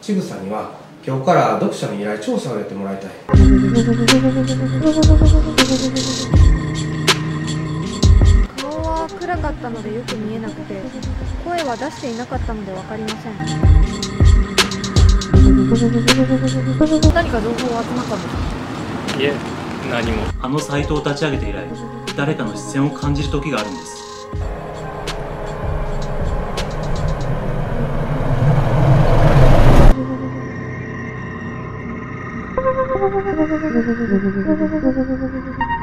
ちぐさには今日から読者の依頼調査をやってもらいたい。 顔は暗かったのでよく見えなくて、声は出していなかったので分かりません。何か情報は集まったんですか？ いえ、何も。 あのサイトを立ち上げて以来、誰かの視線を感じる時があるんです。 「